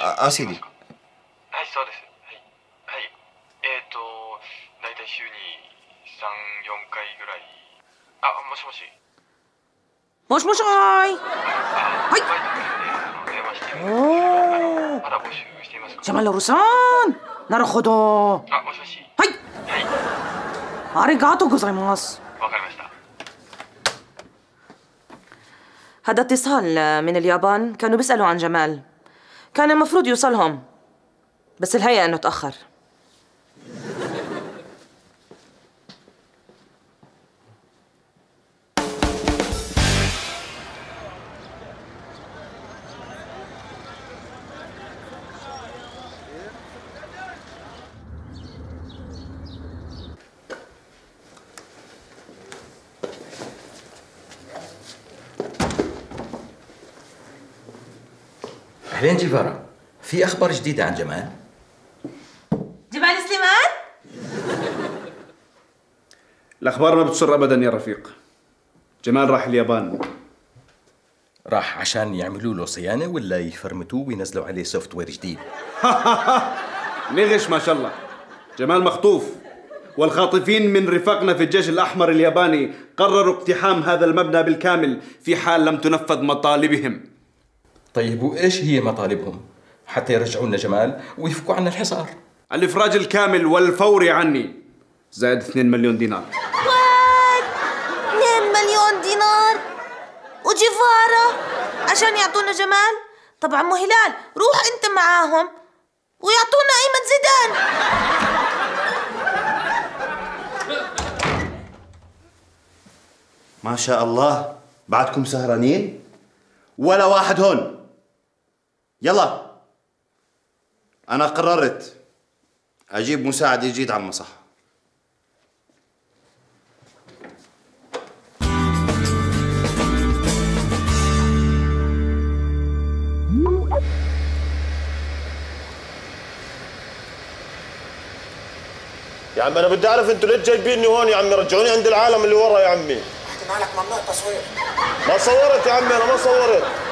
سيدي. はい、そうです。はい。はい。だいたい週に3、4回ぐらい。もしもし。 もしもしーい。 はい。電話しているんです。まだ募集していますか。 ジャマルさん。なるほど。 もしもし。 はい。 はい。 ありがとうございます。 わかりました。 هذا اتصال من اليابان، كانوا بيسألوا عن جمال. كان المفروض يوصلهم بس الهيئة انه تأخر. أهلين جيفارا، في أخبار جديدة عن جمال؟ جمال سليمان؟ الأخبار ما بتسر أبدا يا رفيق. جمال راح اليابان. راح عشان يعملوا له صيانة ولا يفرمتوه وينزلوا عليه سوفت وير جديد؟ نغش ما شاء الله. جمال مخطوف، والخاطفين من رفاقنا في الجيش الأحمر الياباني قرروا اقتحام هذا المبنى بالكامل في حال لم تنفذ مطالبهم. طيب وإيش هي مطالبهم حتى يرجعوا لنا جمال ويفكوا عنا الحصار؟ الإفراج الكامل والفوري عني، زائد 2 مليون دينار. 2 مليون دينار وجيفارا عشان يعطونا جمال؟ طب عمو هلال روح انت معاهم ويعطونا ايمن زيدان. ما شاء الله، بعدكم سهرانين؟ ولا واحد هون. يلا، أنا قررت أجيب مساعد جديد على المصحة. يا عم انا بدي اعرف انتوا ليش جايبيني هون يا عمي؟ رجعوني عند العالم اللي ورا يا عمي. احكي مالك، ممنوع تصوير. ما صورت يا عمي، انا ما صورت.